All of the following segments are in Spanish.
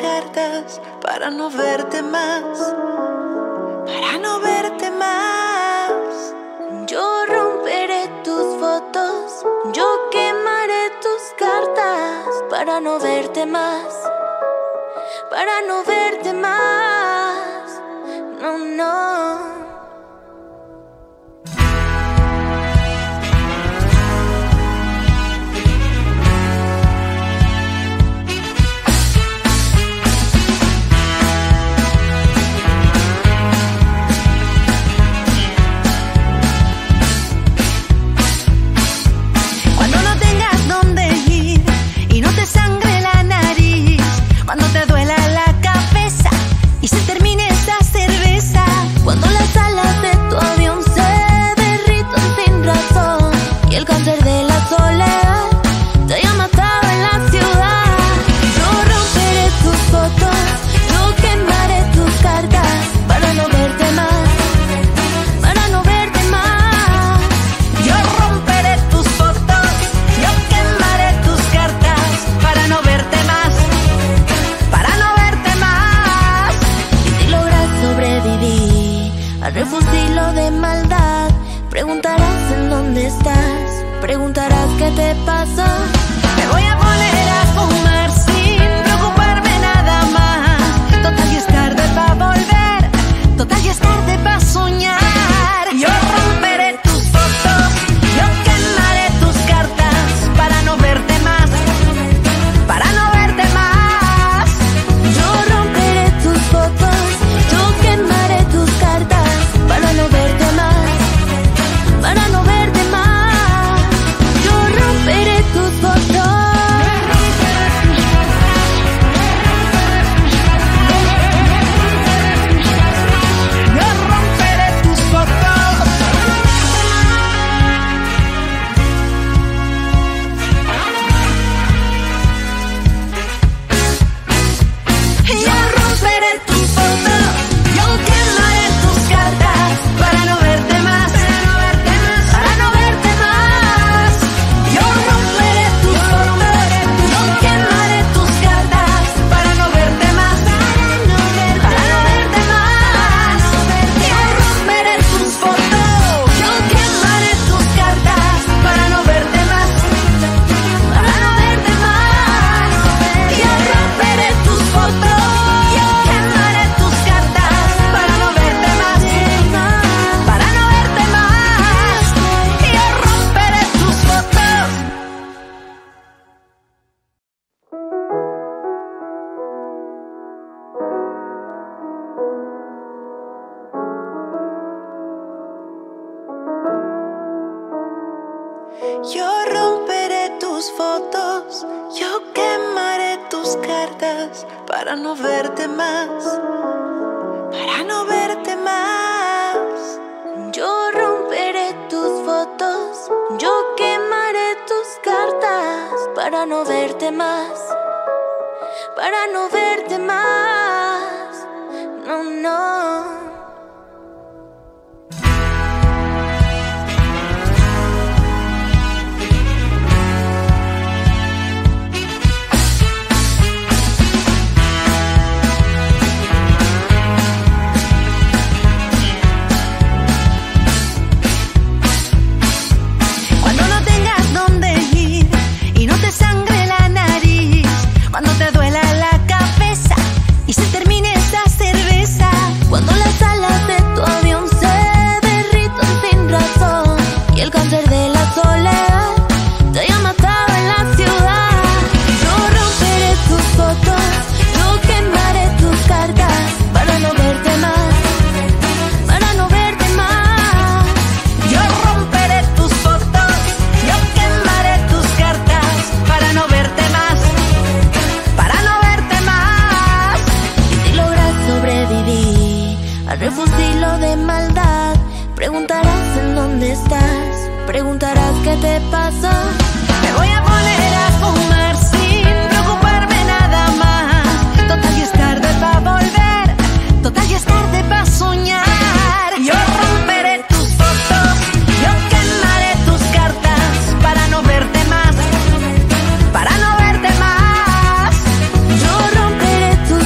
cartas para no verte más, para no verte más. Yo romperé tus fotos, yo quemaré tus cartas para no verte más, para no verte más. No, no. Sangre la nariz, cuando te duela la cabeza y se termine esa cerveza, cuando las alas de tu avión se derritan sin razón y el cáncer de la soledad te haya matado en la ciudad. Yo romperé tus fotos, yo quemaré tus cartas para no verte más, para no verte más. Yo romperé tus fotos, yo quemaré tus cartas para no verte más, para no verte más. Y si logras sobrevivir al refugio de maldad, preguntarás en dónde estás, preguntarás qué te pasó. Me voy a poner a fumar sin preocuparme nada más. Total ya es tarde para volver, total ya es tarde para soñar. Yo romperé tus fotos, yo quemaré tus cartas para no verte más, para no verte más. Yo romperé tus fotos, yo quemaré tus cartas para no verte más, para no verte más. Yo romperé tus fotos. Yo romperé tus fotos. Yo romperé tus fotos, yo quemaré tus cartas para no verte más, para no verte más. Yo romperé tus fotos, yo quemaré tus cartas para no verte más, para no verte más. Yo romperé tus fotos, yo quemaré tus cartas para no verte más, para no verte más. Yo romperé tus fotos, yo quemaré tus cartas para no verte más, para no verte más. Yo romperé tus fotos. Yo romperé tus fotos, yo quemaré tus cartas para no verte más, para no verte más. Yo romperé tus fotos, yo quemaré tus cartas para no verte más, para no verte más. No, no. Cuando no tengas dónde ir y no te sangre la nariz, cuando te duela la cabeza y se termine esa cerveza, cuando las alas de tu avión se derritan sin razón y el cáncer de la soledad te haya matado en la ciudad. Yo romperé tus fotos, yo quemaré tus cartas para no verte más, para no verte más. Yo romperé tus fotos, yo quemaré tus cartas para no verte más, para no verte más. Y si logras sobrevivir al refugio de maldad, preguntarás en dónde estás, preguntarás qué te pasó. Me voy a poner a fumar sin preocuparme nada más. Total ya es tarde para volver, total ya es tarde para soñar. Yo romperé tus fotos, yo quemaré tus cartas para no verte más, para no verte más. Yo romperé tus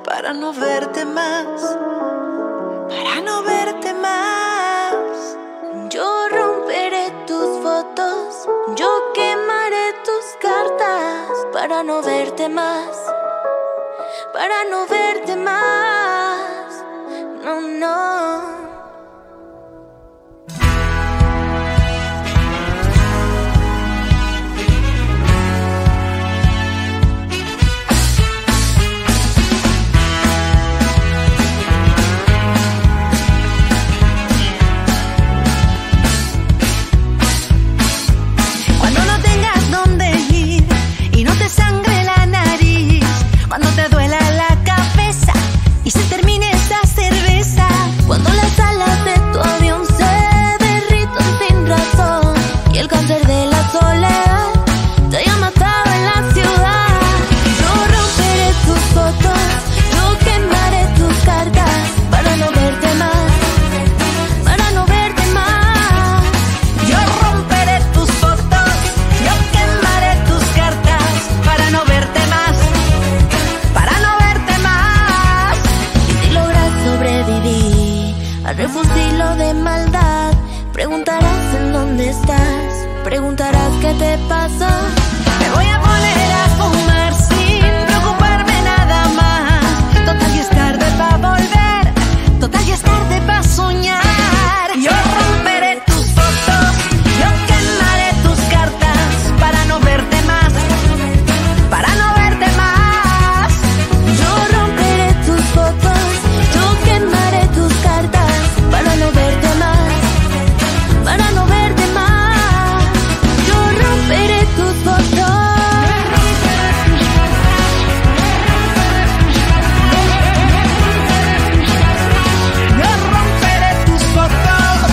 para no verte más, para no verte más. Yo romperé tus fotos, yo quemaré tus cartas para no verte más, para no verte más. No, no. Sangre la nariz, cuando te duela la cabeza y se termine esa cerveza, cuando las alas de tu avión se derritan sin razón y el cáncer de la soledad te haya matado en la ciudad. Yo romperé tus fotos, yo quemaré tus cartas para no verte más, para no verte más. Yo romperé tus fotos, yo quemaré tus cartas para no verte más, para no verte más. Y si logras sobrevivir al refugio de maldad, preguntarás en dónde estás, preguntarás qué te pasó. Me voy a poner a fumar sin preocuparme nada más. Total ya es tarde pa' volver, total ya es tarde pa' soñar. Yo romperé tus fotos, yo quemaré tus cartas para no verte más, para no verte más. Yo romperé tus fotos, yo quemaré tus cartas para no verte más, para no verte más. Yo romperé tus fotos. Yo romperé tus fotos.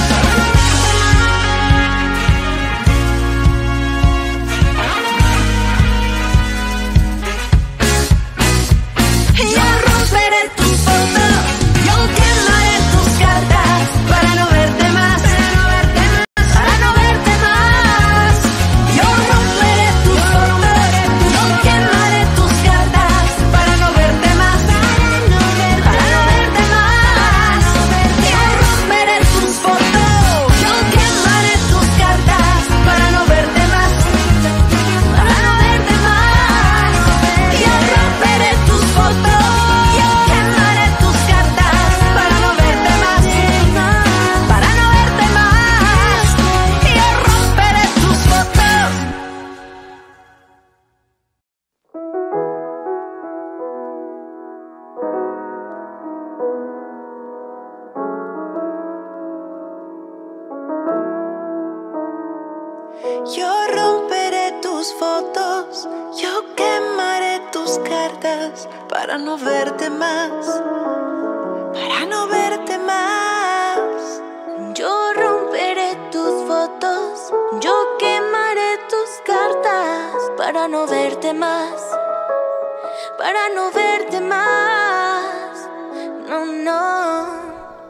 Yo romperé tus fotos, yo quemaré tus cartas para no verte más, para no verte más. Yo romperé tus fotos, yo quemaré tus cartas para no verte más, para no verte más. Yo romperé tus fotos, yo quemaré tus cartas para no verte más, para no verte más. Yo romperé tus fotos, yo quemaré tus cartas para no verte más, para no verte más. Yo romperé tus fotos. Yo romperé tus fotos, yo quemaré tus cartas para no verte más, para no verte más. Yo romperé tus fotos, yo quemaré tus cartas para no verte más, para no verte más. No, no.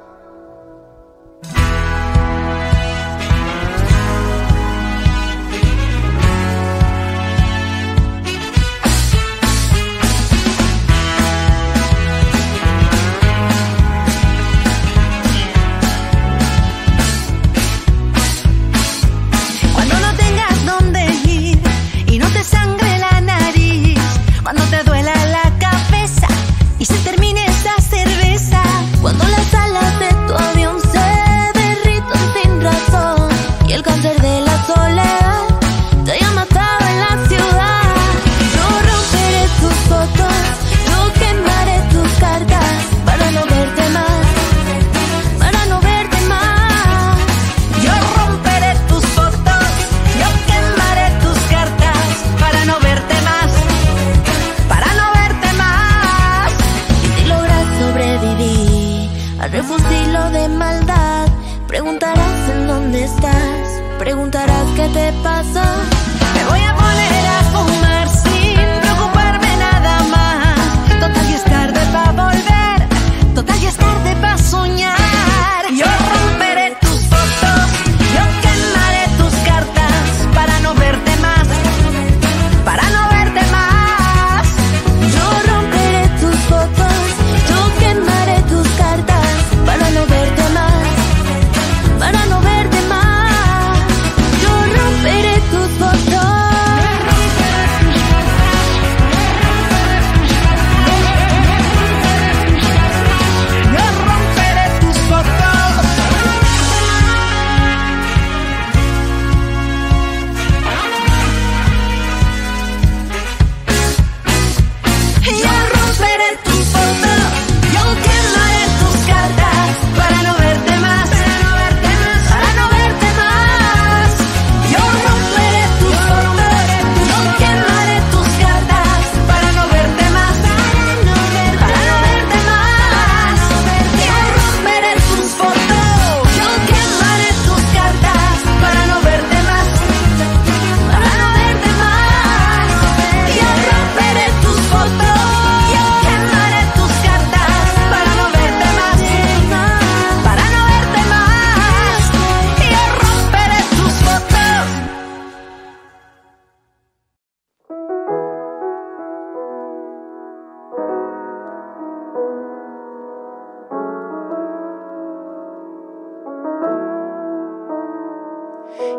Cuando no tengas dónde ir y no te sangre la nariz, cuando te duela la cabeza y se termine esa cerveza, Cuando las alas de tu avión se derritan sin razón y el cáncer de la soledad te haya matado en la ciudad. Yo romperé tus fotos, yo quemaré tus cartas para no verte más, para no verte más. yo romperé tus fotos, yo quemaré tus cartas para no verte más, para no verte más. Y si logras sobrevivir al refugio de maldad, preguntarás en dónde estás, preguntarás qué te pasó. Me voy a poner a fumar sin preocuparme nada más. Total ya es tarde pa' volver, total ya es tarde pa' soñar. Yo romperé tus fotos, yo quemaré tus cartas para no verte más, para no verte más. Yo romperé tus fotos,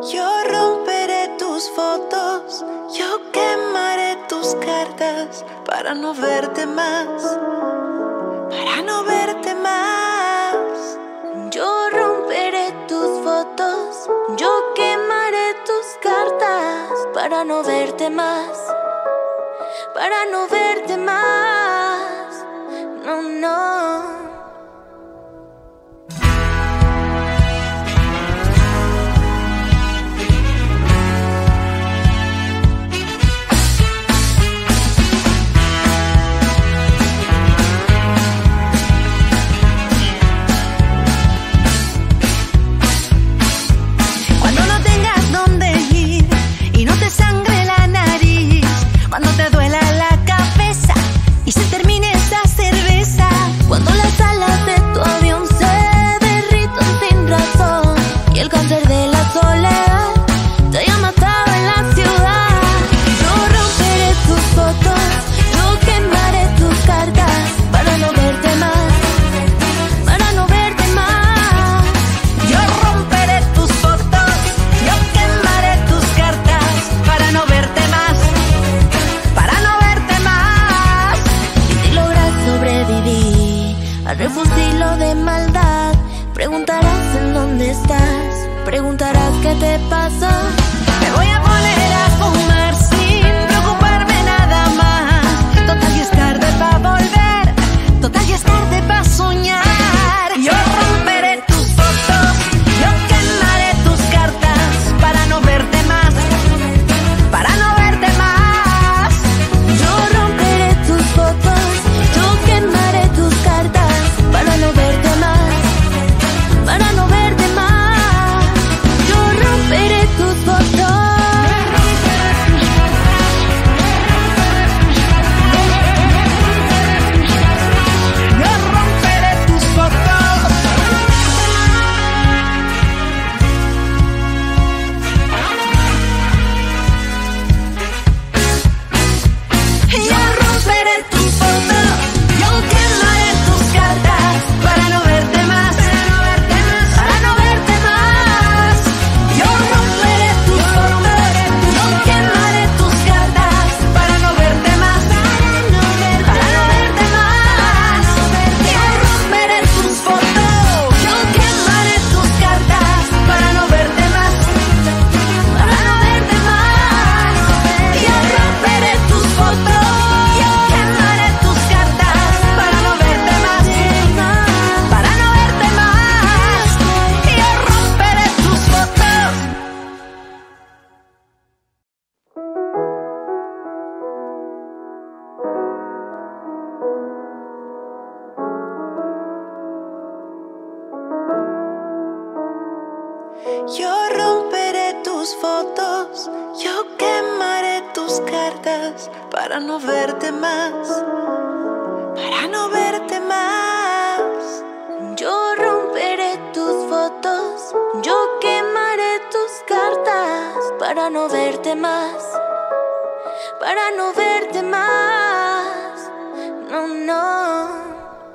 Yo romperé tus fotos, yo quemaré tus cartas para no verte más, para no verte más. Yo romperé tus fotos, yo quemaré tus cartas para no verte más, para no verte más. No, no. Sangre la nariz, cuando te duela la cabeza y se termine esa cerveza, cuando las alas de tu avión se derritan sin razón y el cáncer de la soledad te haya matado en la ciudad. Yo romperé tus fotos, yo quemaré tus cartas para no verte más, para no verte más. Yo romperé tus fotos, yo quemaré tus cartas para no verte más, para no verte más. Y si logras sobrevivir al refugio de maldad, preguntarás en dónde estás, preguntarás qué te pasó. Me voy a poner a fumar sin preocuparme nada más. Total, ya es tarde para volver, total, ya es tarde para soñar. Yo romperé tus fotos, yo quemaré tus cartas para no verte más, para no verte más. Yo romperé tus fotos, yo quemaré tus cartas para no verte más, para no verte más. Yo romperé tus fotos. Yo romperé tus fotos. Yo romperé tus fotos, yo quemaré tus cartas para no verte más, para no verte más. Yo romperé tus fotos, yo quemaré tus cartas para no verte más, para no verte más. Yo romperé tus fotos, yo quemaré tus cartas para no verte más, para no verte más. Yo romperé tus fotos, yo quemaré tus cartas para no verte más, para no verte más. Yo romperé tus fotos. Yo romperé tus fotos, yo quemaré tus cartas para no verte más, para no verte más. Yo romperé tus fotos, yo quemaré tus cartas para no verte más, para no verte más. No, no.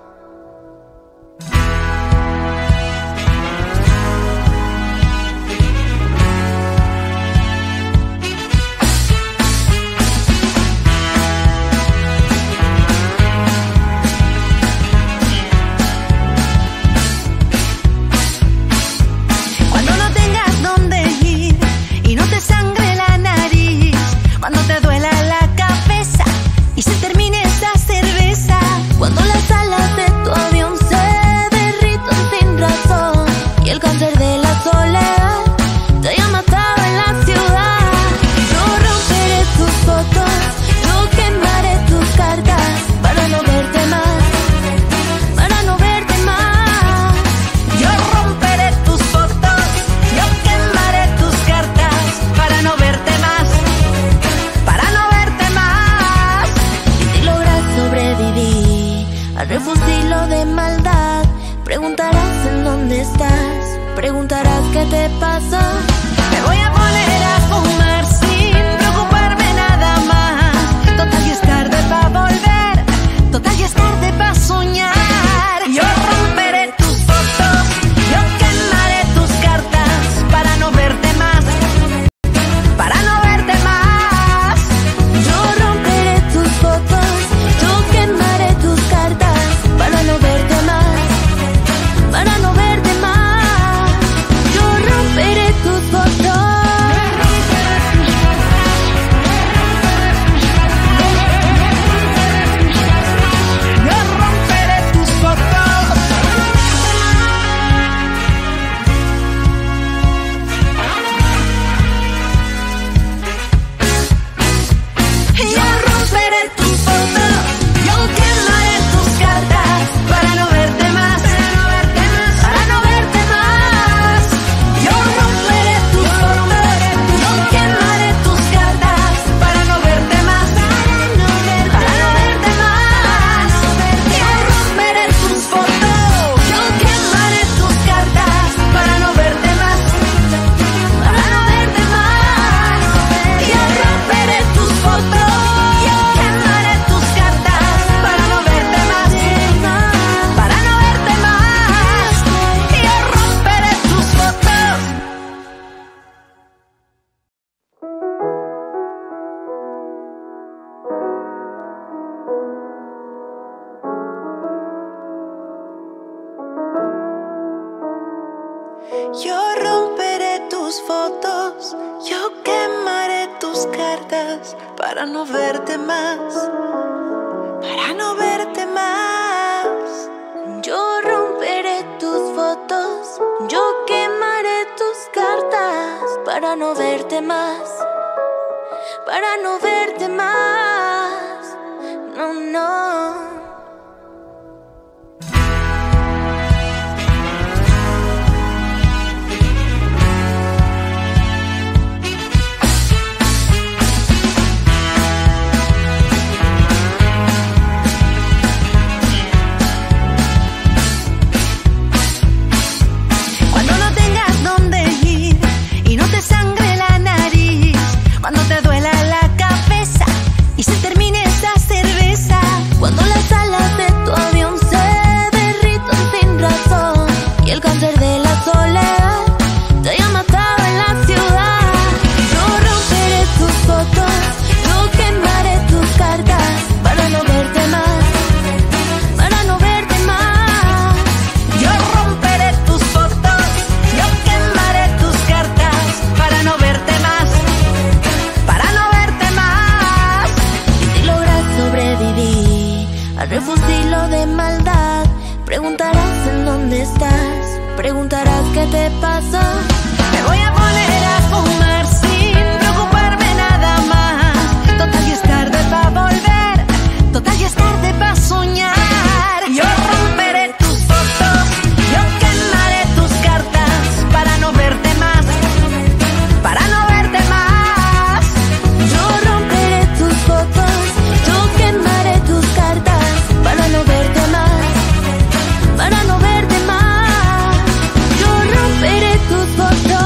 Cuando no tengas dónde ir y no te sangre la nariz, cuando te duela la cabeza y se termine esa cerveza, cuando las alas de tu avión se derritan sin razón y el cáncer de la soledad te haya matado en la ciudad. Yo romperé tus fotos, yo quemaré tus cartas para no verte más, para no verte más. Yo romperé tus fotos, yo quemaré tus cartas para no verte más, para no verte más. Y si logras sobrevivir al refugio de maldad, preguntarás en dónde estás, preguntarás qué te pasó. Me voy a poner a fumar sin preocuparme nada más. Total, ya es tarde para volver, total, ya es tarde para soñar. Yo romperé tus fotos, yo quemaré tus cartas para no verte más, Yo romperé tus fotos, yo quemaré tus cartas para no verte más, para no verte más. Yo romperé tus fotos, yo quemaré tus cartas para no verte más, para no verte más. No, no. Sangre la nariz, cuando te duela la cabeza y se termine esa cerveza, cuando las alas de tu avión se derritan sin razón y el cáncer de la soledad te haya matado en la ciudad. Yo romperé tus fotos, yo quemaré tus cartas para no verte más, para no verte más. Yo romperé tus fotos, yo quemaré tus cartas para no verte más, para no verte más. Y si logras sobrevivir al refugio de maldad, preguntarás en dónde estás, preguntarás qué te pasó. Me voy a poner a fumar sin preocuparme nada más. Total ya es tarde para volver, total ya es tarde para soñar. Yo romperé tus fotos, yo quemaré tus cartas para no verte más, para no verte más. Yo romperé tus fotos, yo quemaré tus cartas para no verte más, para no verte más. Yo romperé tus fotos.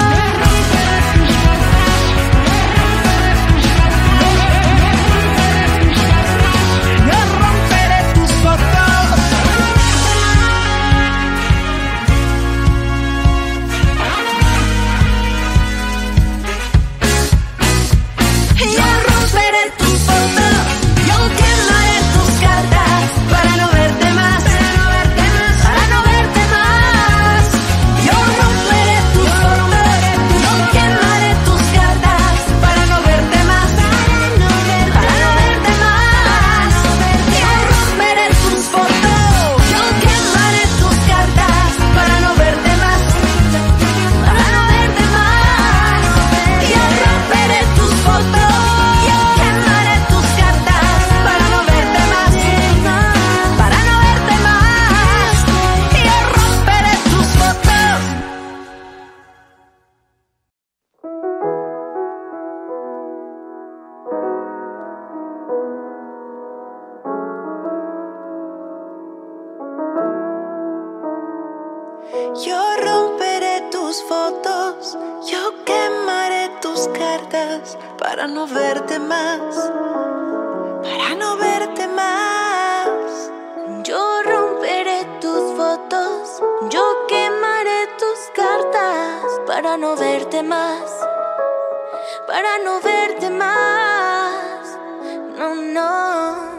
Yo romperé tus fotos, yo quemaré tus cartas para no verte más, para no verte más. Yo romperé tus fotos, yo quemaré tus cartas para no verte más, para no verte más. No, no.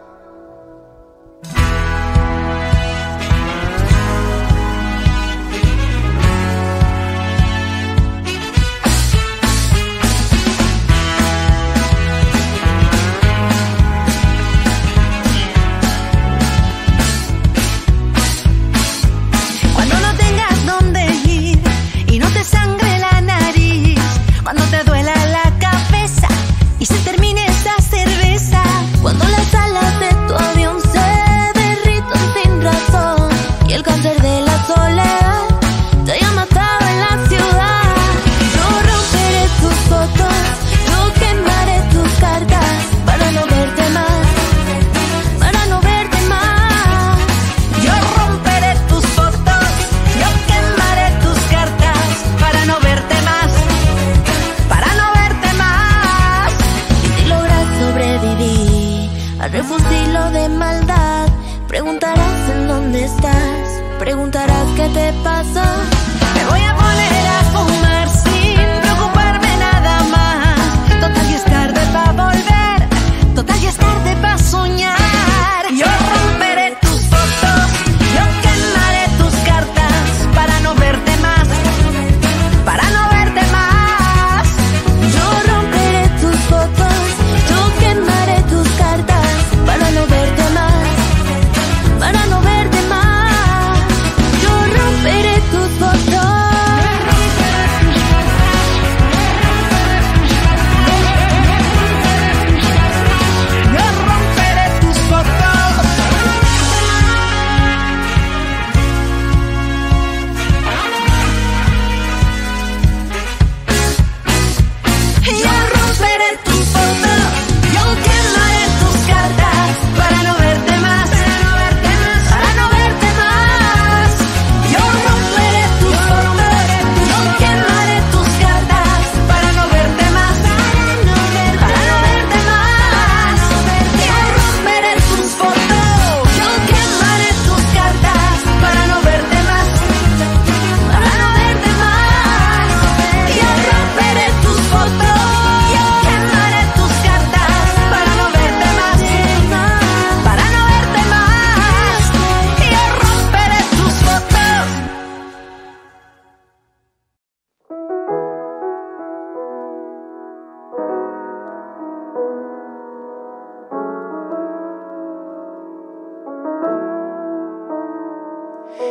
Sangre la nariz, cuando te duela la cabeza y se termine esa cerveza, cuando las alas de tu avión se derritan sin razón y el cáncer de la soledad te haya matado en la ciudad. Yo romperé tus fotos, yo quemaré tus cartas para no verte más, para no verte más. Yo romperé tus fotos, yo quemaré tus cartas para no verte más, para no verte más. Y si logras sobrevivir al refugio de maldad, preguntarás en dónde estás, preguntarás qué te pasó. Me voy a poner a fumar sin preocuparme nada más. Total ya es tarde para volver, total ya es tarde para soñar. Yo romperé tus fotos, yo quemaré tus cartas para no verte más,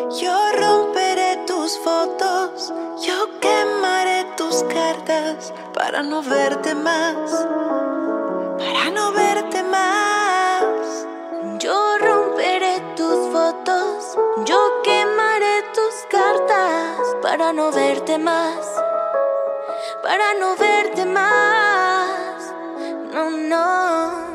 Yo romperé tus fotos, yo quemaré tus cartas para no verte más, para no verte más. Yo romperé tus fotos, yo quemaré tus cartas para no verte más, para no verte más. No, no.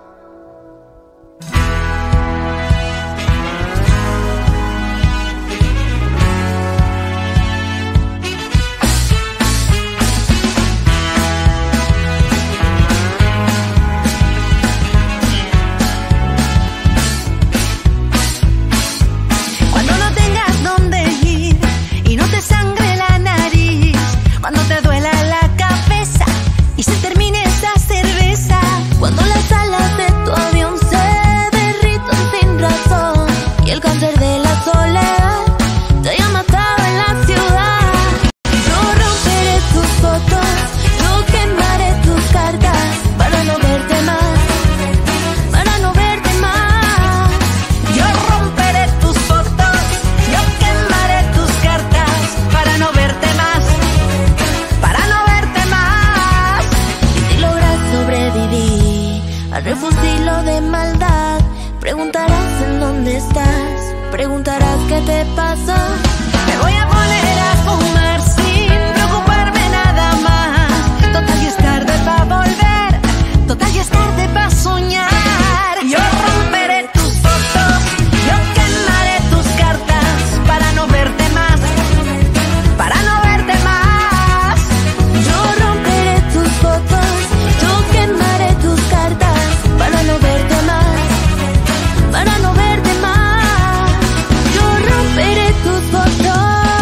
Sangre la nariz, cuando te duela la cabeza y se termine esa cerveza, cuando las alas de tu avión se derritan sin razón y el cáncer de la soledad te haya matado en la ciudad. Yo romperé tus fotos, yo quemaré tus cartas para no verte más, para no verte más. Yo romperé tus fotos, yo quemaré tus cartas para no verte más, para no verte más. Y si logras sobrevivir al refugio de maldad, preguntarás en dónde estás, preguntarás qué te pasó. Me voy a poner a fumar sin preocuparme nada más. Total ya es tarde para volver, total ya es tarde para soñar. Yo romperé tus fotos, yo quemaré tus cartas para no verte más, para no verte más. Yo romperé tus fotos, yo quemaré tus cartas para no verte más, para no verte más. Yo romperé tus fotos.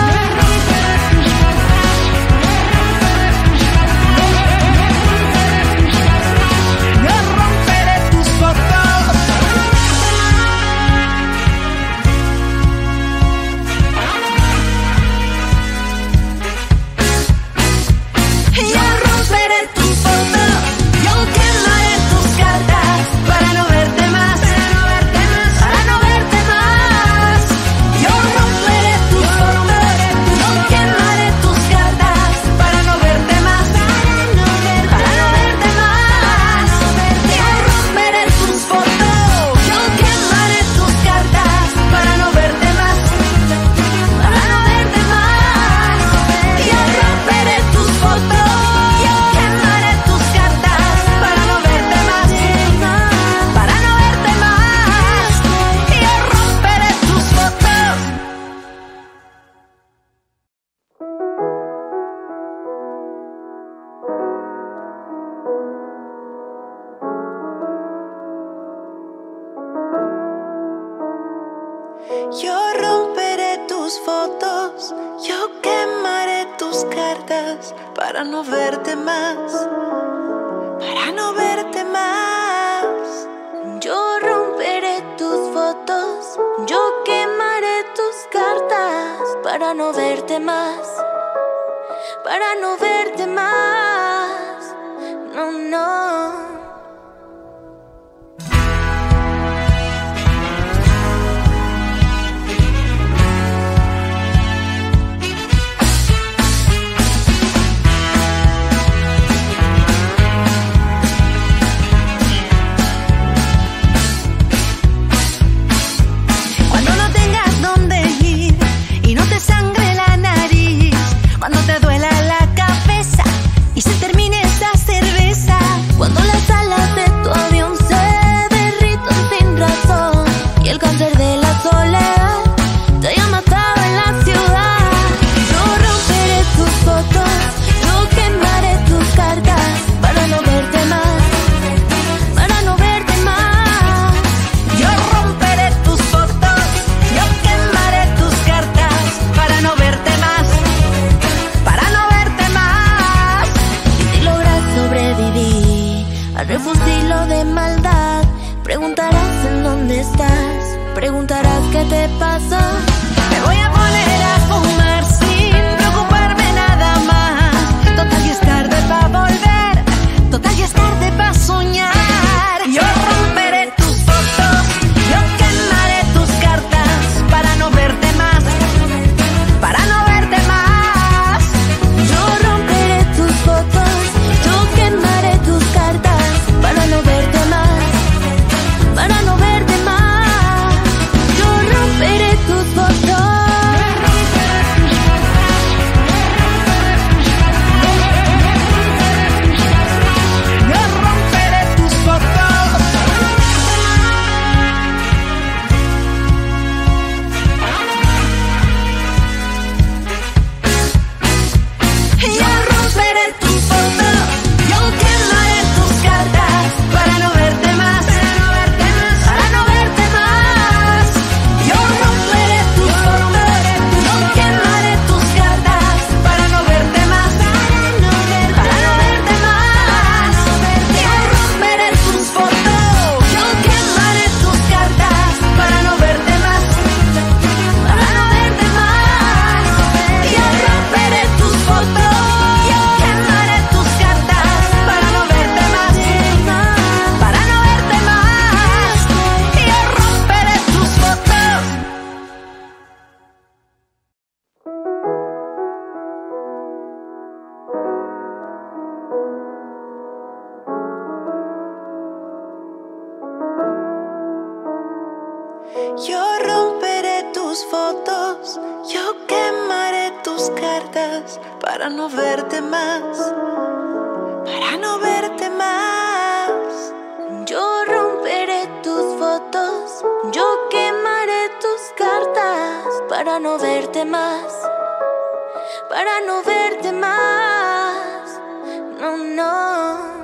Yo romperé tus fotos. Yo romperé tus fotos, yo quemaré tus cartas para no verte más, para no verte más. Yo romperé tus fotos, yo quemaré tus cartas para no verte más, para no verte más. Yo romperé tus fotos, yo quemaré tus cartas para no verte más, para no verte más. Yo romperé tus fotos, yo quemaré tus cartas para no verte más, para no verte más. Yo romperé tus fotos. Yo romperé tus fotos, yo quemaré tus cartas para no verte más, para no verte más. Yo romperé tus fotos, yo quemaré tus cartas para no verte más, para no verte más. No, no. Cuando no tengas dónde ir y no te sangre la nariz, cuando te duela la cabeza y se termine esa cerveza, cuando las alas de tu avión se derritan sin razón y el cáncer de la soledad te haya matado en la ciudad. Yo romperé tus fotos, yo quemaré tus cartas para no verte más, para no verte más. Yo romperé tus fotos, yo quemaré tus cartas para no verte más, para no verte más. Y si logras sobrevivir al refugio de maldad, preguntarás en dónde estás, preguntarás qué te pasó. Me voy a poner a fumar sin preocuparme nada más. Total ya es tarde para volver, total ya es tarde para soñar. Yo romperé tus fotos, yo quemaré tus cartas para no verte más, para no verte más, para no verte más. Yo romperé tus fotos, yo quemaré tus cartas para no verte más, para no verte más. No, no.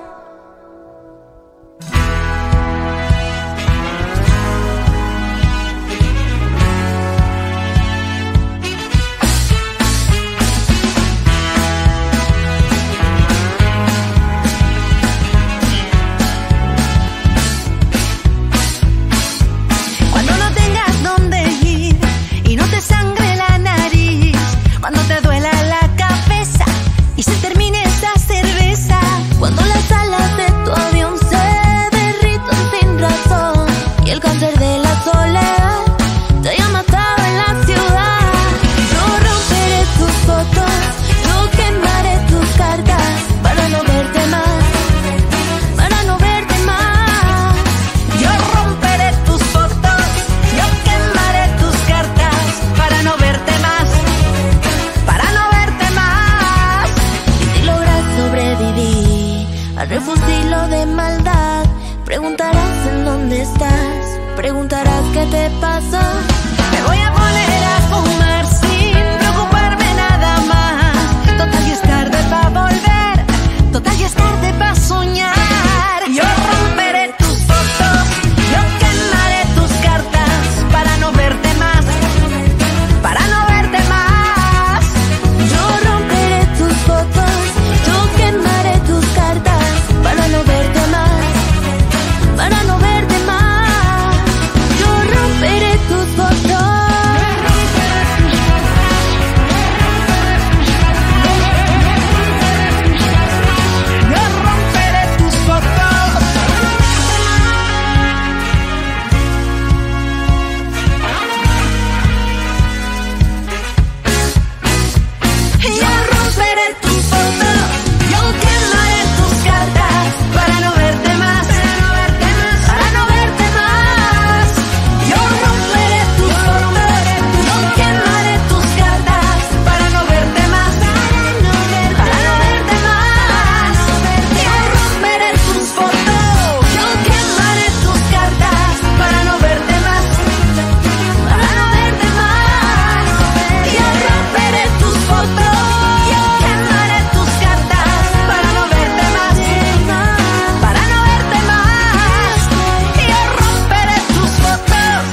Sangre la nariz, cuando te duela la cabeza y se termine esa cerveza, cuando las alas de tu avión se derritan sin razón y el cáncer de la soledad te haya matado en la ciudad. Yo romperé tus fotos, yo quemaré tus cartas para no verte más, para no verte más. Yo romperé tus fotos, yo quemaré tus cartas para no verte más, para no verte más. Y si logras sobrevivir al refugio de maldad, preguntarás en dónde estás, preguntarás qué te pasó. Me voy a poner a fumar sin preocuparme nada más. Total ya es tarde para volver, total ya es tarde para soñar. Yo romperé tus fotos, yo quemaré tus cartas para no verte más, para no verte más. Yo romperé tus fotos, yo quemaré tus cartas para no verte más, para no verte más. Yo romperé tus fotos. Yo romperé tus fotos. Yo romperé tus fotos, yo quemaré tus cartas para no verte más, para no verte más. Yo romperé tus fotos, yo quemaré tus cartas para no verte más, para no verte más. Yo romperé tus fotos, yo quemaré tus cartas para no verte más, para no verte más. Yo romperé tus fotos, yo quemaré tus cartas para no verte más, para no verte más. Yo romperé tus fotos.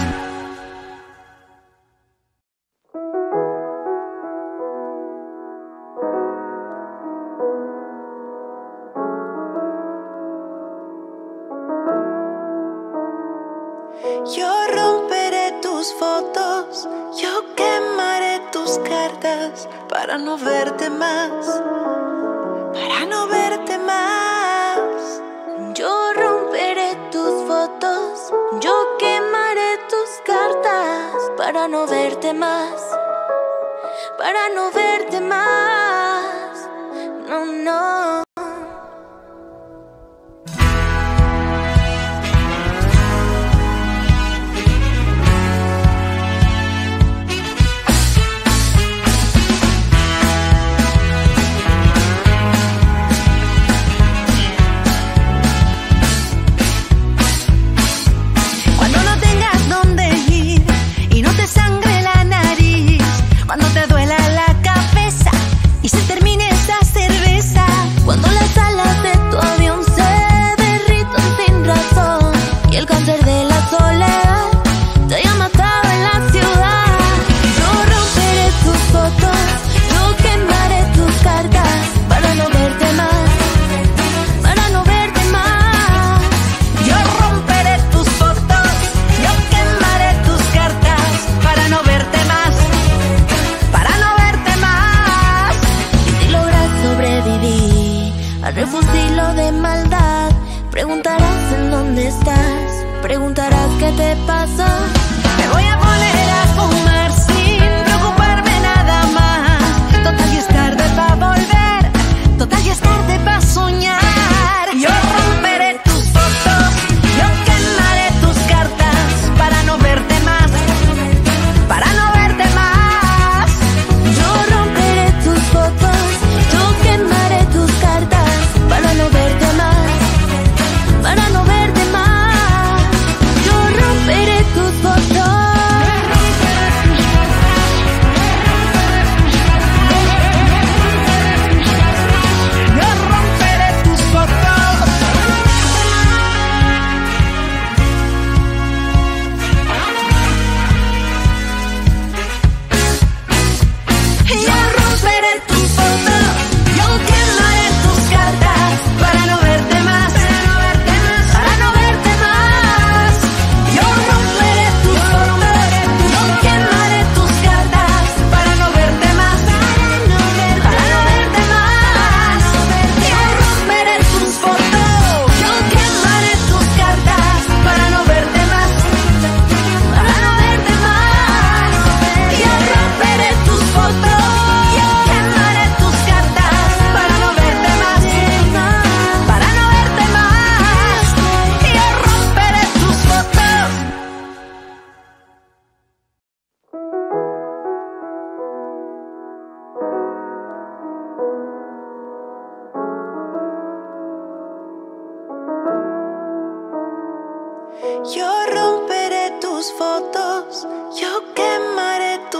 Yo romperé tus fotos, yo quemaré tus cartas para no verte más, para no verte más. Yo romperé tus fotos, yo quemaré tus cartas para no verte más, para no verte más. No, no. Cuando no tengas dónde ir y no te sangre la nariz, cuando te duela la cabeza y se termine esa cerveza, cuando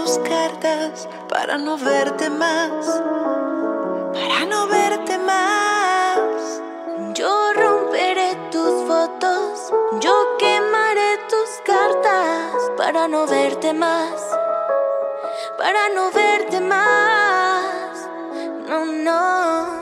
tus cartas para no verte más, para no verte más. Yo romperé tus fotos, yo quemaré tus cartas para no verte más, para no verte más. No, no.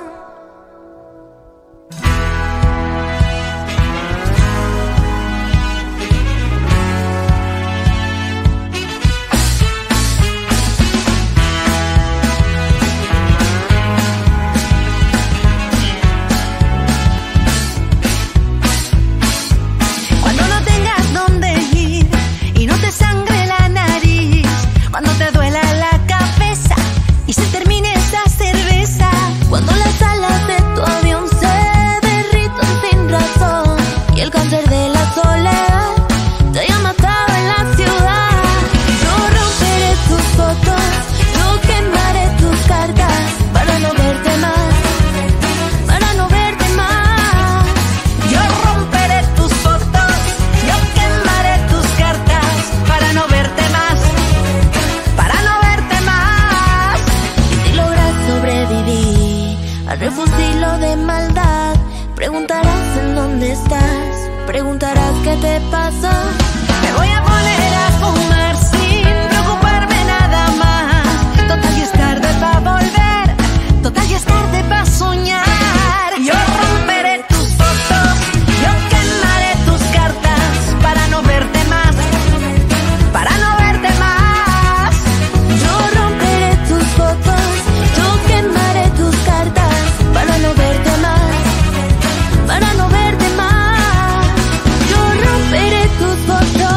Sangre la nariz, cuando te duela la cabeza y se termine esa cerveza, cuando las alas de tu avión se derritan sin razón y el cáncer de la soledad te haya matado en la ciudad. Yo romperé tus fotos, yo quemaré tus cartas para no verte más, para no verte más. Yo romperé tus fotos, yo quemaré tus cartas para no verte más, para no verte más. Y si logras sobrevivir al refugio de maldad, preguntarás en dónde estás, preguntarás qué te pasó. Me voy a poner a fumar sin preocuparme nada más. Total ya es tarde pa' volver, total ya es tarde pa' soñar. Yo romperé tus fotos, yo quemaré tus cartas para no verte más, para no verte más. Yo romperé tus fotos, yo quemaré tus cartas para no verte más, para no verte más. Yo romperé tus fotos.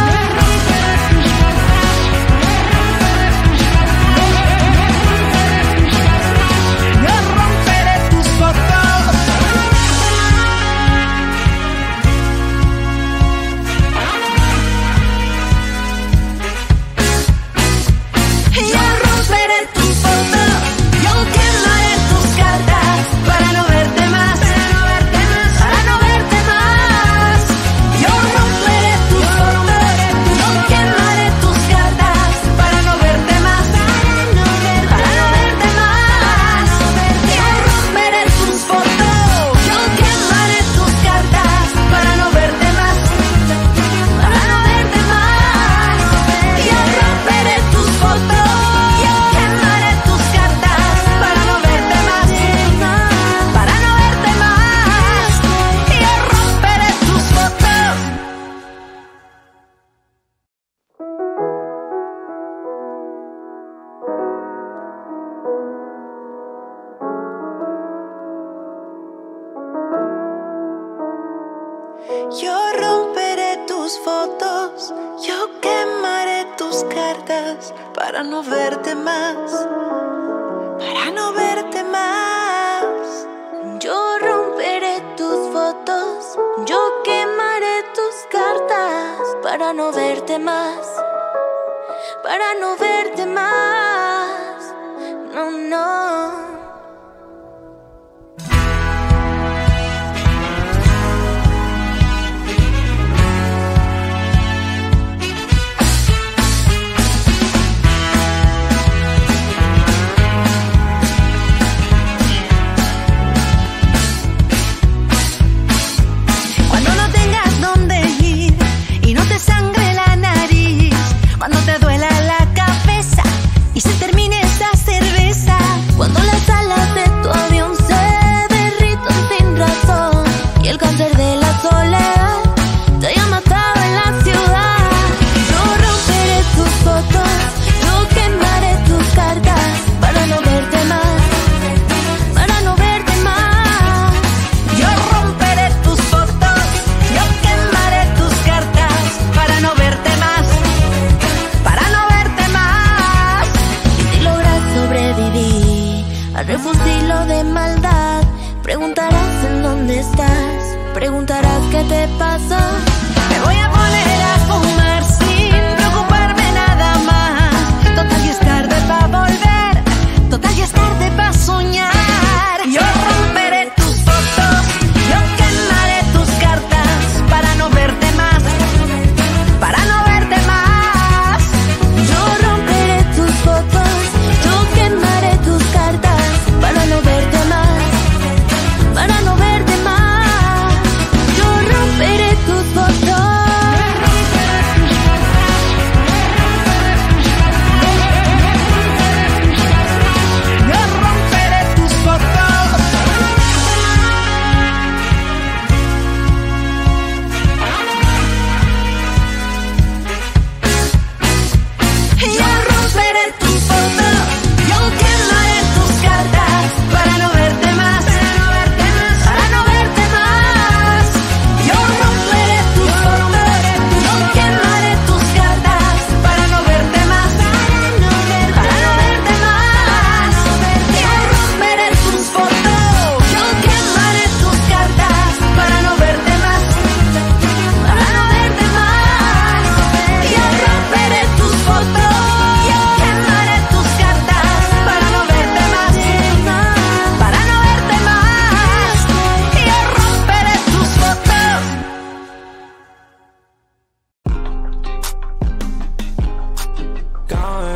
Yo romperé tus fotos. Yo romperé tus fotos, yo quemaré tus cartas para no verte más, para no verte más. Yo romperé tus fotos, yo quemaré tus cartas para no verte más, para no verte más. Yo romperé tus fotos, yo quemaré tus cartas para no verte más, para no verte más. Yo romperé tus fotos, yo quemaré tus cartas para no verte más, para no verte más. Yo romperé tus fotos. Yo romperé tus fotos, yo quemaré tus cartas para no verte más, para no verte más. Yo romperé tus fotos, yo quemaré tus cartas para no verte más, para no verte más. No, no. Cuando no tengas dónde ir y no te sangre la nariz, cuando te duela la cabeza y se termine esa cerveza, cuando las alas de tu avión se derritan sin razón y el cáncer de la soledad te haya matado en la ciudad. Yo romperé tus fotos, yo quemaré tus cartas para no verte más, para no verte más. Yo romperé tus fotos, yo quemaré tus cartas para no verte más, para no verte más. Y si logras sobrevivir al refugio de maldad, preguntarás en dónde estás, preguntarás qué te pasó. Me voy a poner a fumar sin preocuparme nada más. Total ya es tarde pa' volver, total ya es tarde pa' soñar. Yo romperé tus fotos, yo quemaré tus cartas para no verte más, para no verte más. Yo romperé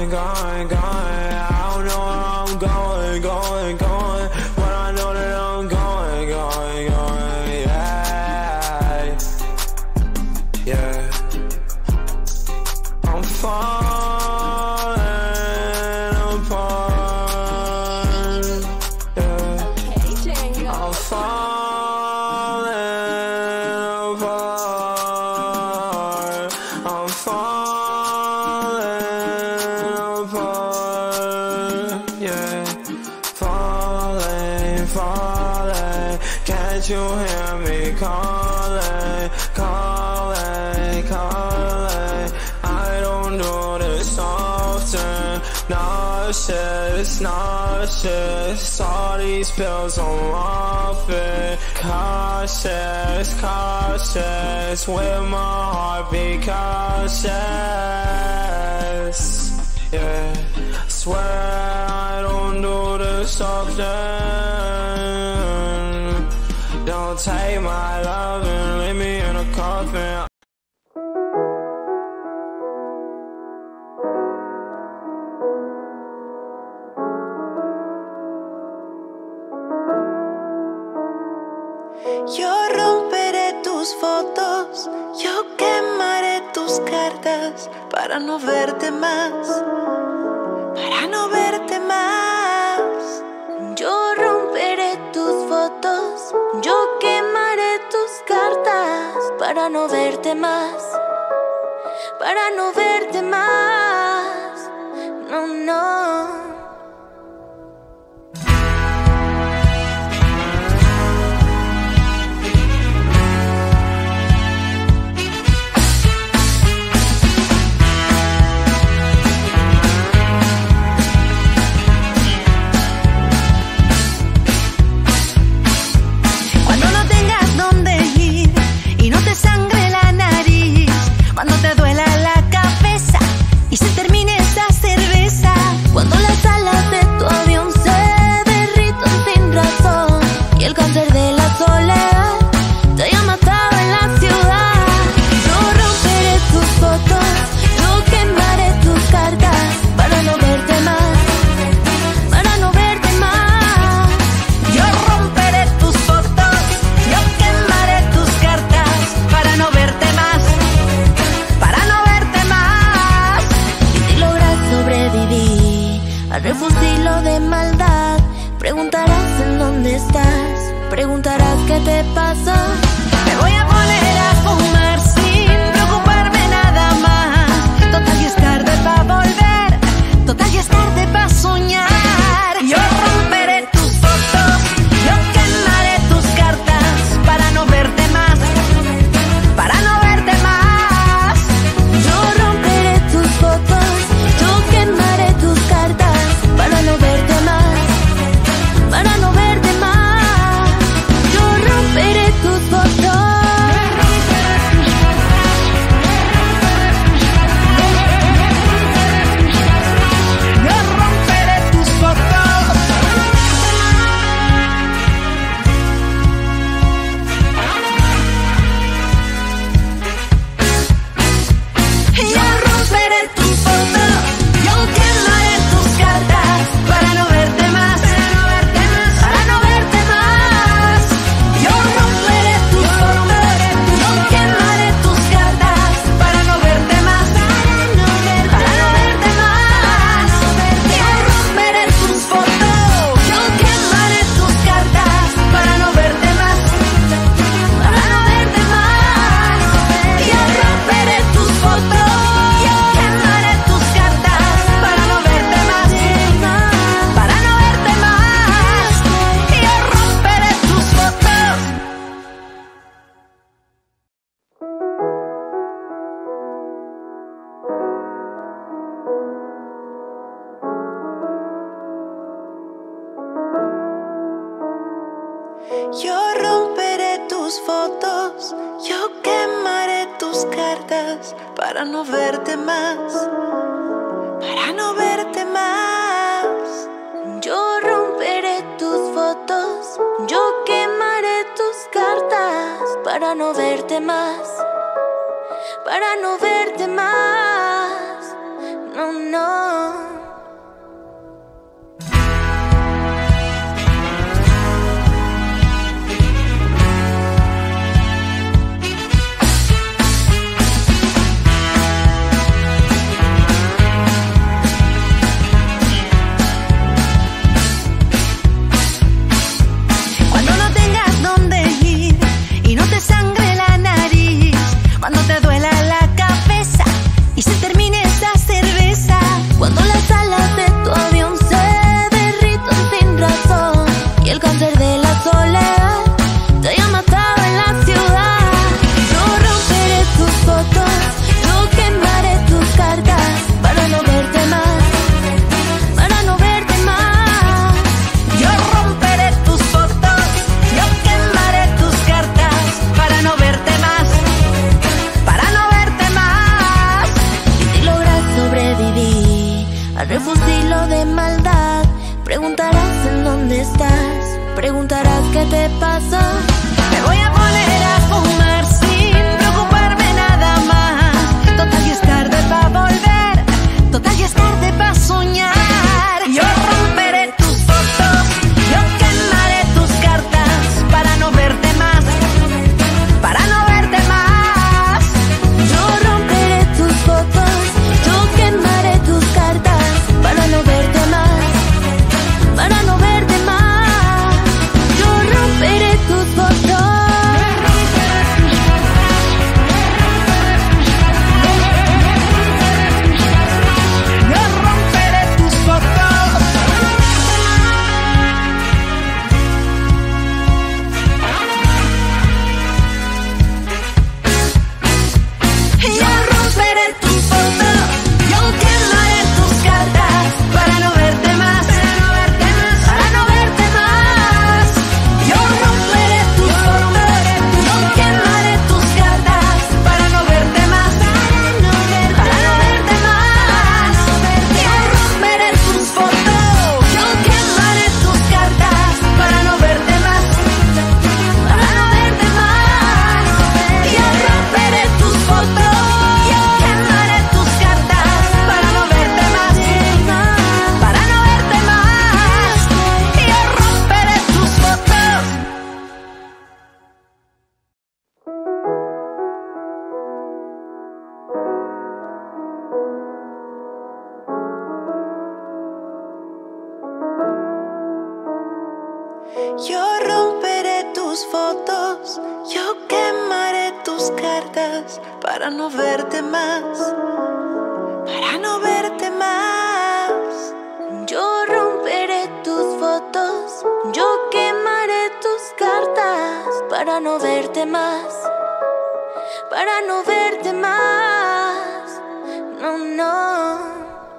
going. I don't know where I'm going, but I know that I'm going, yeah. I'm falling apart, yeah. I'm falling apart. I'm falling apart, yeah. Falling. Can't you hear me calling? I don't do this often. Nauseous. All these pills I'm off it. Cautious. With my heart be cautious. Yeah, swear I don't do this often. Don't take my love and leave me in a coffin. Yo romperé tus fotos, yo quemaré tus cartas para no verte más, para no verte más. Yo romperé tus fotos, yo quemaré tus cartas para no verte más, para no verte más. No. Sangre la nariz, cuando te duela la cabeza y se termine esa cerveza, cuando las alas de tu avión se derritan sin razón y el cáncer de la soledad te haya matado en la ciudad. Yo romperé tus fotos, yo quemaré tus cartas para no verte más, para no verte más. Yo romperé tus fotos, yo quemaré tus cartas para no verte más, para no verte más. Y si logras sobrevivir al refugio de maldad, preguntarás en dónde estás, preguntarás qué te pasó. Me voy a poner a fumar sin preocuparme nada más. Total ya es tarde pa' volver, total ya es tarde pa' soñar. Yo romperé tus fotos, yo quemaré tus cartas para no verte más, para no verte más. Yo romperé tus fotos, yo quemaré tus cartas para no verte más, para no verte más. Yo romperé tus fotos. Yo romperé tus fotos. Yo romperé tus fotos, yo quemaré tus cartas para no verte más, para no verte más. Yo romperé tus fotos, yo quemaré tus cartas para no verte más, para no verte más. Yo romperé tus fotos, yo quemaré tus cartas para no verte más, para no verte más. Yo romperé tus fotos, yo quemaré tus cartas para no verte más, para no verte más. Yo romperé tus fotos. Yo romperé tus fotos, yo quemaré tus cartas para no verte más, para no verte más. Yo romperé tus fotos, yo quemaré tus cartas para no verte más, para no verte más. No. al refugio de maldad. Preguntarás en dónde estás, preguntarás qué te pasó. Me voy a poner a fumar sin preocuparme nada más. Total y es tarde pa' volver, total y es tarde pa' soñar. Yo romperé tus fotos, yo quemaré tus cartas para no verte más, para no verte más. Yo romperé tus fotos, yo quemaré tus cartas para no verte más, para no verte más. Yo romperé tus fotos. Yo romperé tus fotos, yo quemaré tus cartas para no verte más, para no verte más. Yo romperé tus fotos, yo quemaré tus cartas para no verte más, para no verte más. No, no.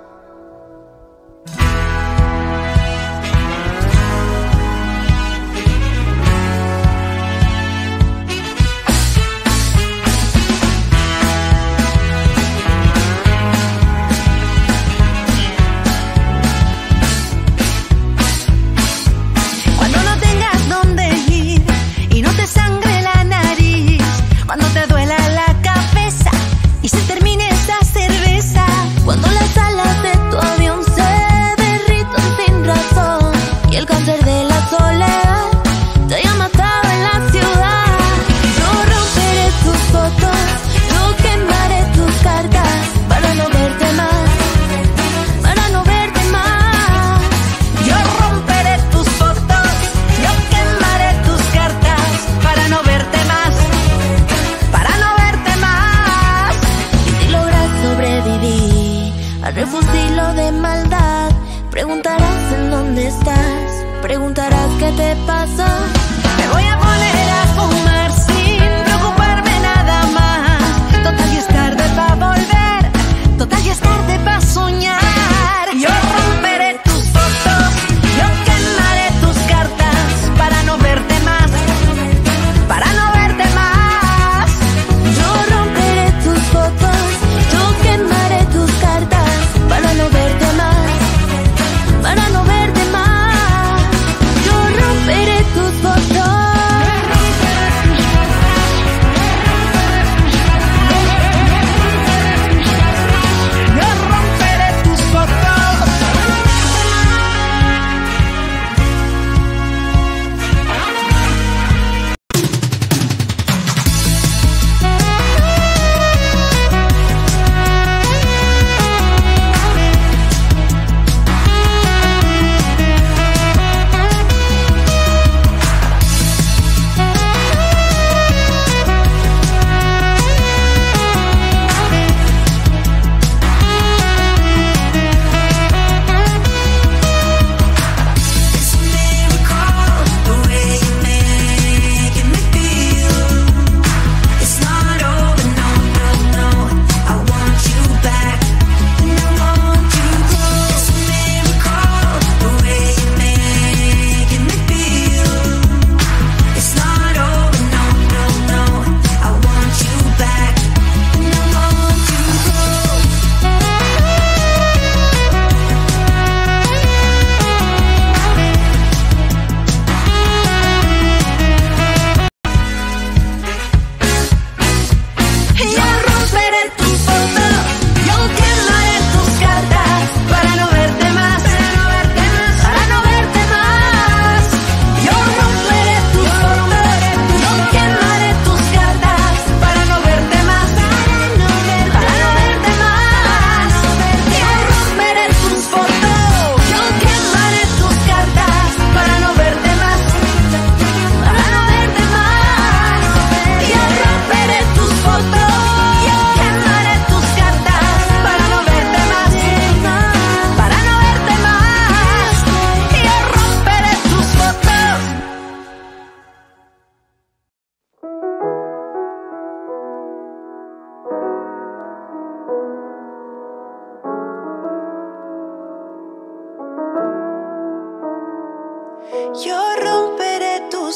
Sangre la nariz, cuando te duela la cabeza y se termine esa cerveza, cuando las alas de tu avión se derritan sin razón y el cáncer de la soledad te haya matado en la ciudad. Yo romperé tus fotos, yo quemaré tus cartas para no verte más, para no verte más. Yo romperé tus fotos, yo quemaré tus cartas para no verte más, para no verte más. Y si logras sobrevivir al refugio de maldad, preguntarás en dónde estás, preguntarás qué te pasó. Me voy a poner a fumar sin preocuparme nada más. Total y es tarde pa' volver, total y es tarde pa' soñar. Yo romperé tus fotos, yo quemaré tus cartas para no verte más, para no verte más. Yo romperé tus fotos, yo quemaré tus cartas para no verte más, para no verte más. Yo romperé tus fotos.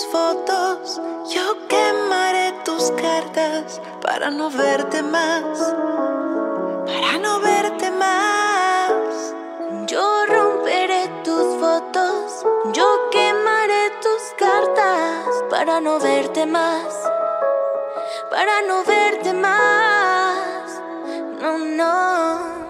fotos, yo quemaré tus cartas para no verte más, para no verte más. Yo romperé tus fotos, yo quemaré tus cartas para no verte más, para no verte más. No, no.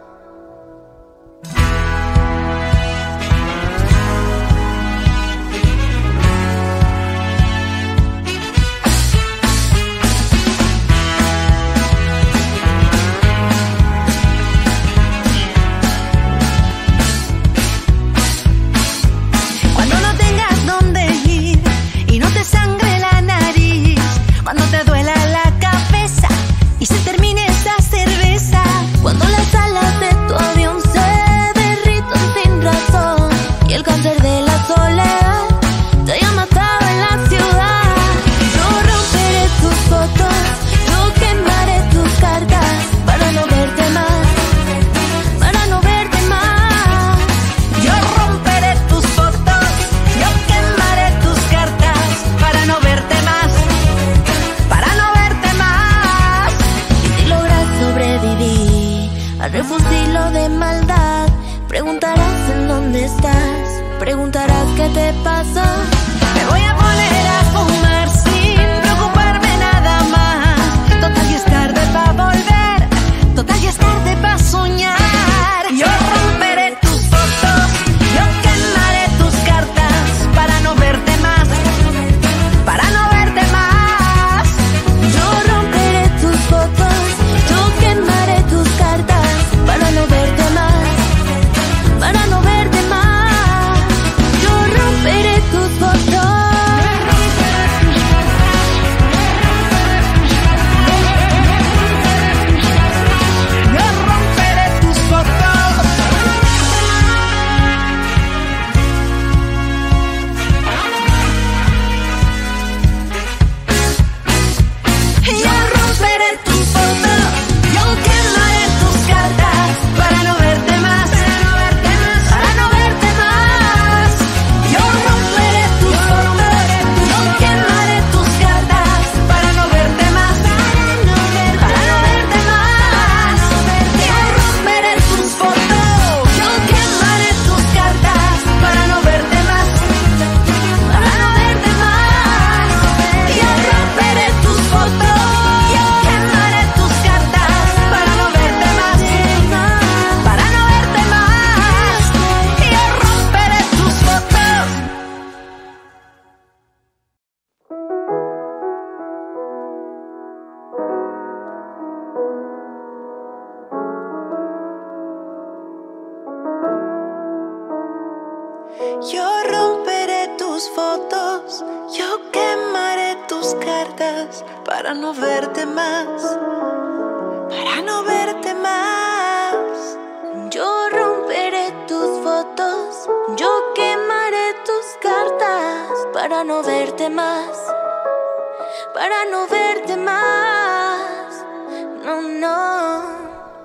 Sangre la nariz, cuando te duela la cabeza y se termine esa cerveza, cuando las alas de tu avión se derritan sin razón y el cáncer de la soledad te haya matado en la ciudad. Yo romperé tus fotos, yo quemaré tus cartas para no verte más, para no verte más. Yo romperé tus fotos, yo quemaré tus cartas para no verte más, para no verte más. Y si logras sobrevivir al refugio de maldad, preguntarás en dónde estás, preguntarás qué te pasó. Me voy a poner a fumar sin preocuparme nada más. Total ya es tarde para volver, total ya es tarde para soñar. Yo romperé tus fotos, yo quemaré tus cartas para no verte más, para no verte más. Yo romperé tus fotos, yo quemaré tus cartas para no verte más, para no verte más. Yo romperé tus fotos. Yo romperé tus fotos. Yo romperé tus fotos, yo quemaré tus cartas para no verte más, para no verte más. Yo romperé tus fotos, yo quemaré tus cartas para no verte más, para no verte más. Yo romperé tus fotos, yo quemaré tus cartas para no verte más, para no verte más. Yo romperé tus fotos, yo quemaré tus cartas para no verte más, para no verte más. Yo romperé tus fotos. Yo romperé tus fotos, yo quemaré tus cartas para no verte más, para no verte más. Yo romperé tus fotos, yo quemaré tus cartas para no verte más, para no verte más. No, no.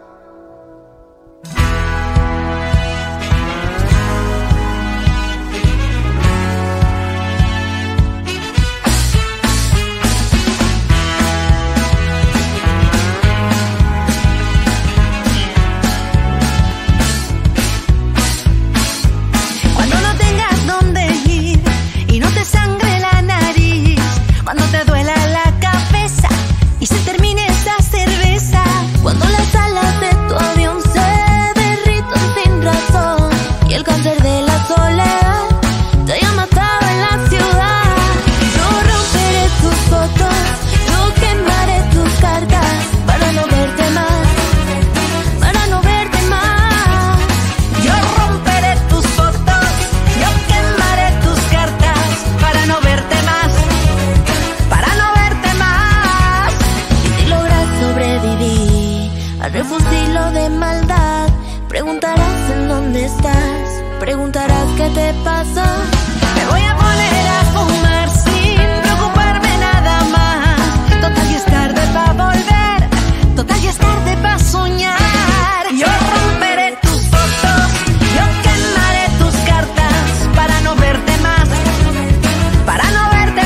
Cuando no tengas dónde ir y no te sangre la nariz, cuando te duela la cabeza y se termine esa cerveza, cuando las alas de tu avión se derritan sin razón y el cáncer de la soledad te haya matado en la ciudad. Yo romperé tus fotos, yo quemaré tus cartas para no verte más, para no verte más. Yo romperé tus fotos, yo quemaré tus cartas para no verte más, para no verte más. Y si logras sobrevivir al refugio de maldad, preguntarás en dónde estás, preguntarás qué te pasó. Me voy a poner a fumar sin preocuparme nada más. Total ya es tarde para volver, total ya es tarde para soñar. Yo romperé tus fotos, yo quemaré tus cartas para no verte más, para no verte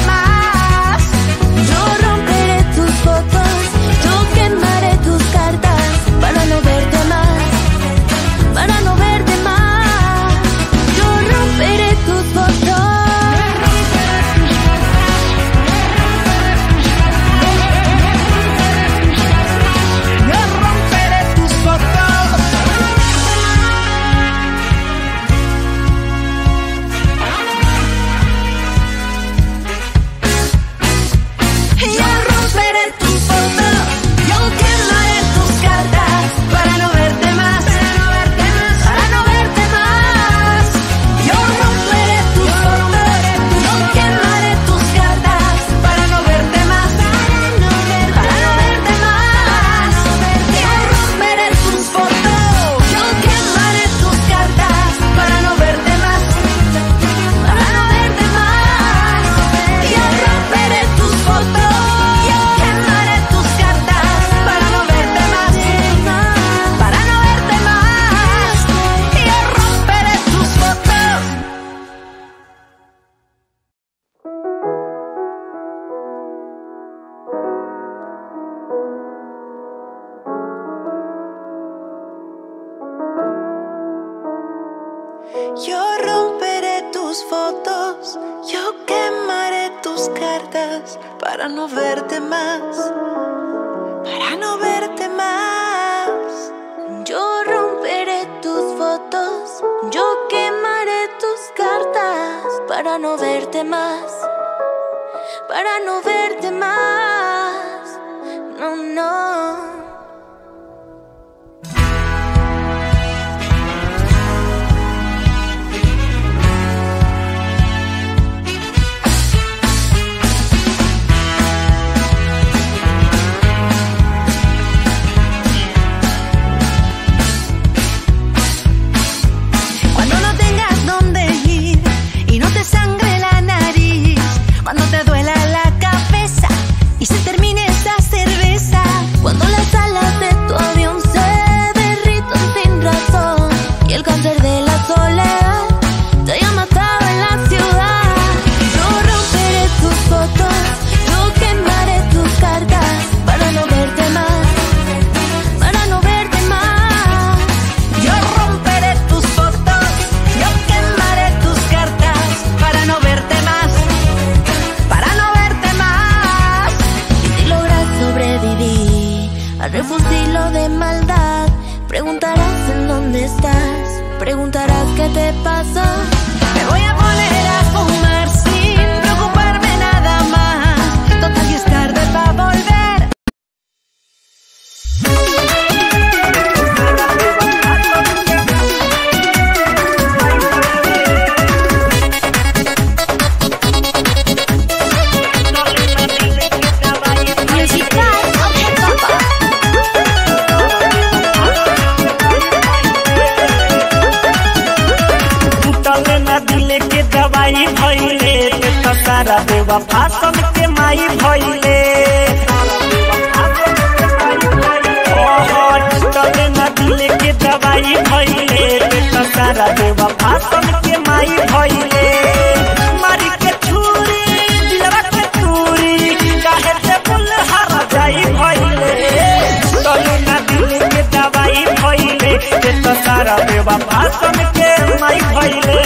Yo romperé tus fotos, yo quemaré tus cartas para no verte más, para no verte más. Yo romperé tus fotos, yo quemaré tus cartas para no verte más, para no verte más. No, no. Sangre la nariz, cuando te duela la cabeza y se termine esa cerveza, cuando las alas de tu avión se derritan sin razón y el cáncer de la soledad te haya matado en la ciudad. Yo romperé tus fotos, yo quemaré tus cartas para no verte más, para no verte más. Yo romperé tus fotos, yo quemaré tus cartas para no verte más, para no verte más. Y si logras sobrevivir al refugio de maldad, preguntarás en dónde estás, preguntarás qué te pasó. Me voy a poner a fumar sin preocuparme nada más. Total y es tarde para volver. दवाई भइले त सारा बेवफा सन के माई भइले तले न दिले के दवाई भइले त सारा बेवफा सन के माई भइले मारी के छुरी दिलवा के चूरी काहे से बुल हर जाई भइले तले न दिले के दवाई भइले त सारा बेवफा सन के माई भइले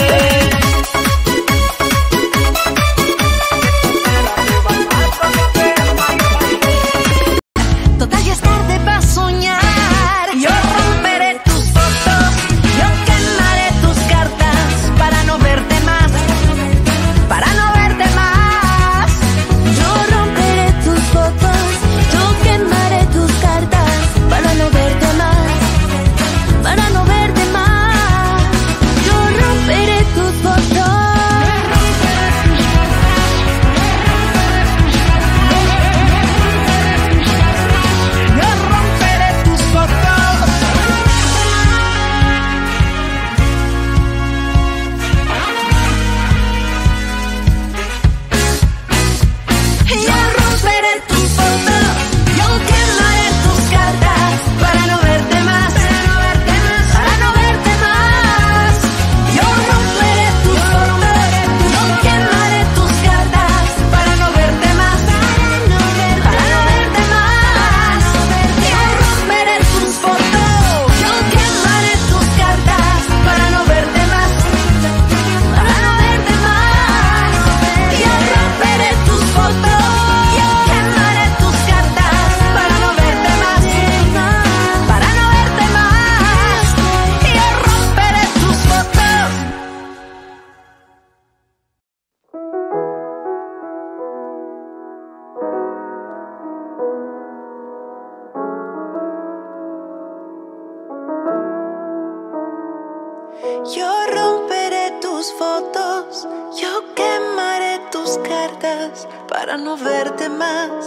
Yo romperé tus fotos, yo quemaré tus cartas para no verte más,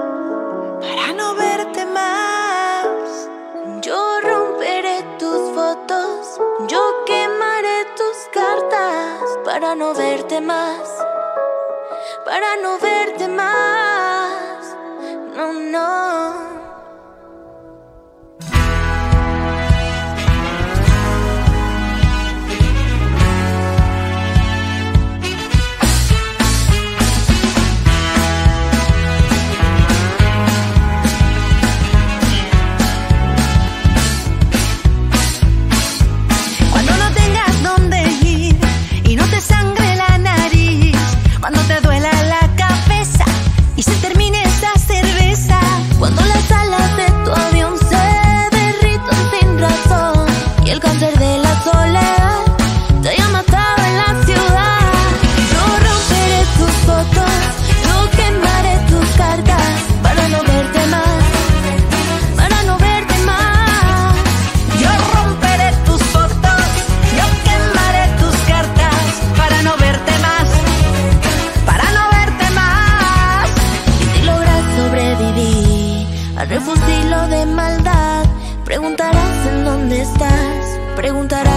para no verte más. Yo romperé tus fotos, yo quemaré tus cartas para no verte más, para no verte más. No, no. Cuando no tengas dónde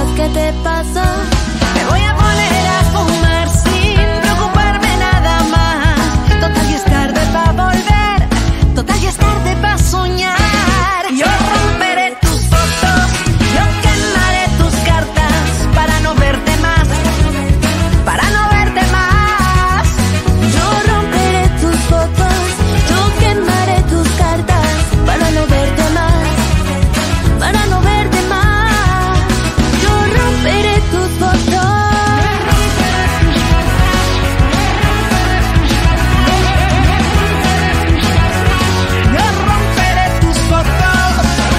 ¿qué te pasó? Me voy a poner a fumar sin preocuparme nada más. Total ya es tarde pa' volver, total ya es tarde pa' soñar. Yo romperé tus fotos, yo quemaré tus cartas para no verte más, para no verte más. Yo romperé tus fotos, yo quemaré tus cartas para no verte más, para no verte más. Yo romperé tus fotos. Yo romperé tus fotos.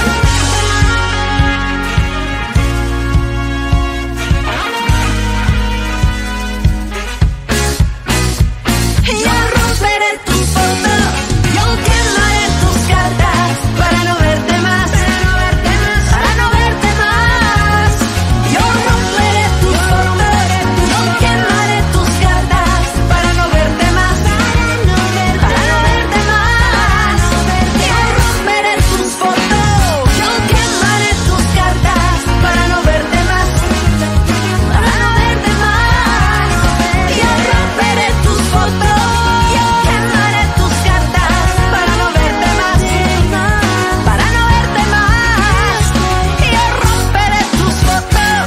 Yo romperé tus fotos, yo quemaré tus cartas para no verte más, para no verte más. Yo romperé tus fotos, yo quemaré tus cartas para no verte más, para no verte más. Yo romperé tus fotos, yo quemaré tus cartas para no verte más, para no verte más. Yo romperé tus fotos, yo quemaré tus cartas para no verte más, para no verte más. Yo romperé tus fotos.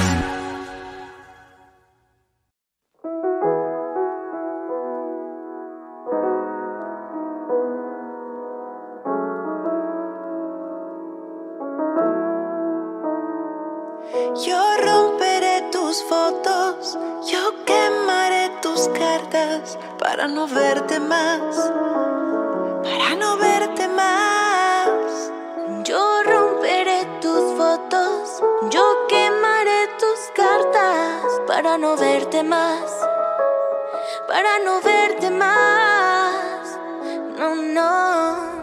Yo romperé tus fotos, yo quemaré tus cartas para no verte más, para no verte más. Yo romperé tus fotos, yo quemaré tus cartas para no verte más, para no verte más. No, no.